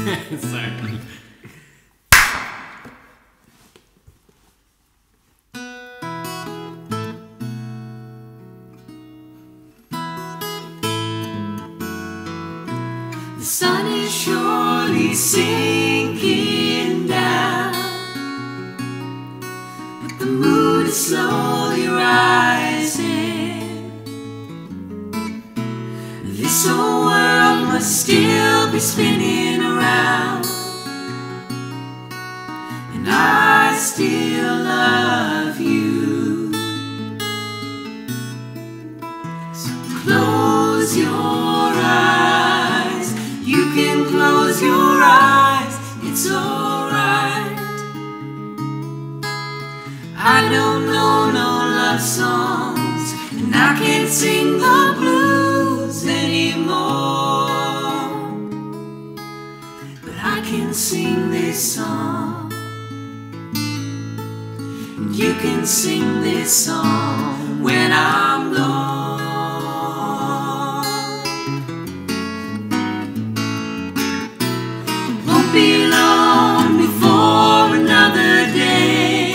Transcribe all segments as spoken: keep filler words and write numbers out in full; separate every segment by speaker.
Speaker 1: Sorry.
Speaker 2: The sun is surely sinking down, but the moon is slowly rising. This old world must still be spinning around, and I still love you. So close your eyes. You can close your eyes, it's alright. I don't know no love songs, and I can't sing the blues anymore, but I can sing this song, and you can sing this song when I'm gone. Be long before another day.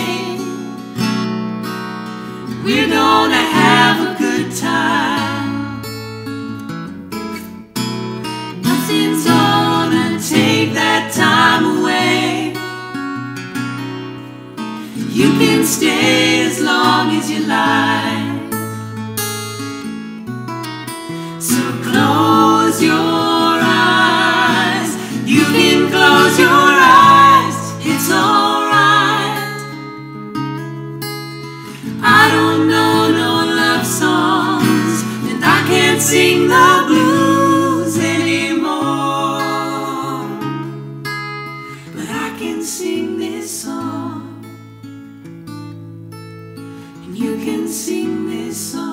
Speaker 2: We're gonna have a good time. Nothing's gonna take that time away. You can stay as long as you like. So close your eyes. You can close your eyes, it's alright. I don't know no love songs, and I can't sing the blues anymore, but I can sing this song, and you can sing this song.